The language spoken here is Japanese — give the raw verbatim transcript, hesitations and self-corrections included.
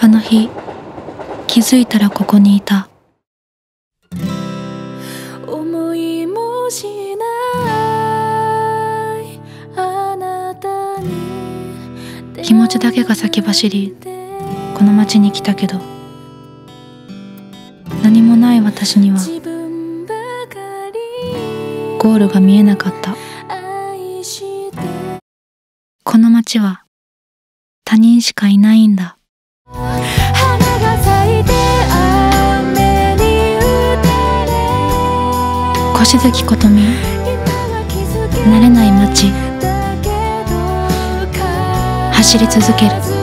あの日気づいたらここにいた。 思いもしないあなたに気持ちだけが先走りこの街に来たけど、何もない私にはゴールが見えなかった。この街は他人しかいないんだ。 花が咲いて雨に打たれ、 越月琴美、慣れない街走り続ける。